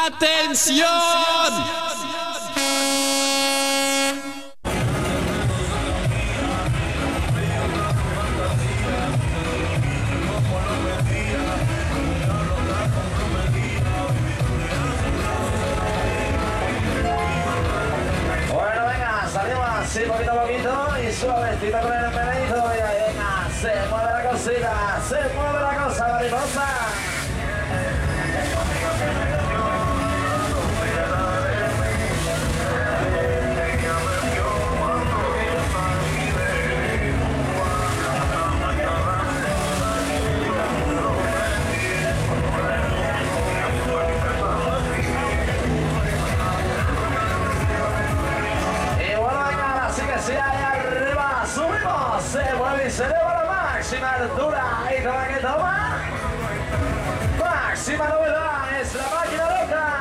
¡Atención! Bueno, venga, salimos así poquito a poquito y suavecito con el menedito. Y ahí, venga, se mueve la cosita, se mueve la cosa, mariposa. Sí, ahí arriba, subimos, se mueve y se eleva la máxima altura, y toma que toma, máxima novedad, es la máquina loca.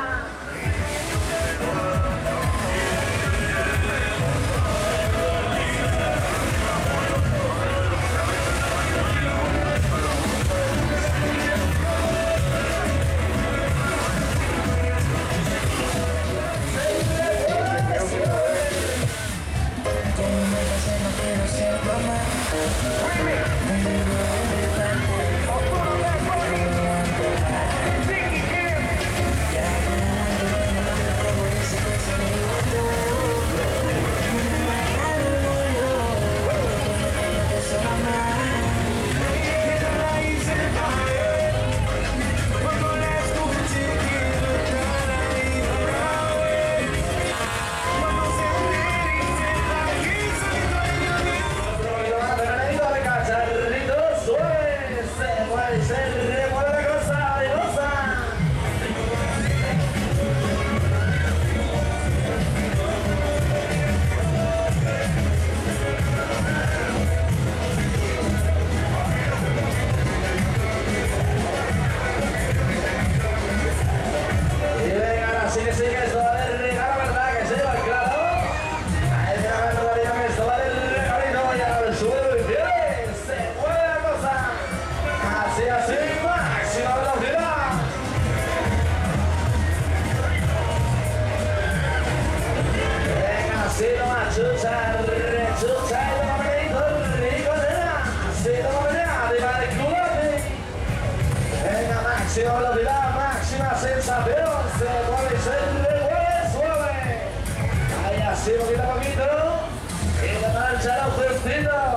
Máxima velocidad, máxima sensación, se mueve y se remueve suave. Ahí así poquito a poquito, y la marcha la ofertita.